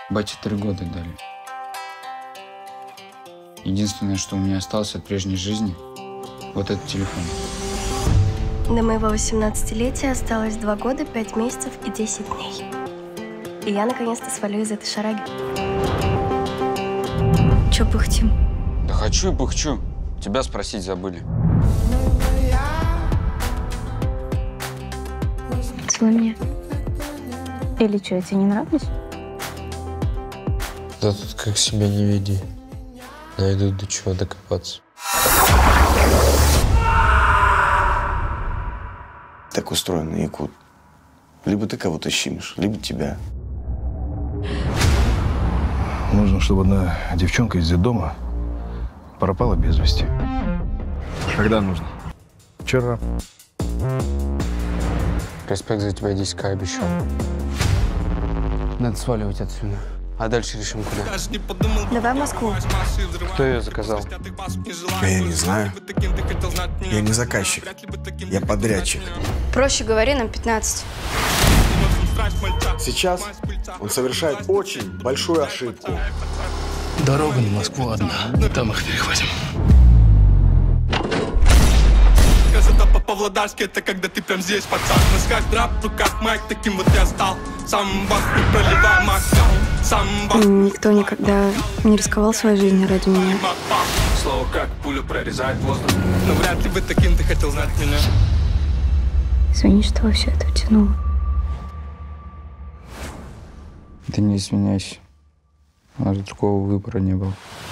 Бате 3 года дали. Единственное, что у меня осталось от прежней жизни, вот этот телефон. До моего 18-летия осталось 2 года, 5 месяцев и 10 дней. И я наконец-то свалю из этой шараги. Чё пыхтим? Да хочу и пыхчу. Тебя спросить забыли. Целуй меня. Или что, я тебе не нравлюсь? Да тут как себя не веди. Найду до чего докопаться. Так устроен Якут. Либо ты кого-то щимишь, либо тебя. Нужно, чтобы одна девчонка из детдома пропала без вести. Когда нужно? Вчера. Респект за тебя 10К обещал. Надо сваливать отсюда. А дальше решим куда. Давай в Москву. Кто ее заказал? Я не знаю. Я не заказчик. Я подрядчик. Проще говори, нам 15. Сейчас он совершает очень большую ошибку. Дорога на Москву одна. Там их перехватим. Красота по-павлодарски — это когда ты прям здесь, пацан. На сках драп, в руках майк, таким вот я стал. Сам бах, проливай макал. Сам бах. Никто никогда не рисковал своей жизнью ради меня. Слово как пуля прорезает воздух. Но вряд ли бы таким ты хотел знать меня. Извини, что во все это втянула. Ты не извиняйся. У нас другого выбора не было.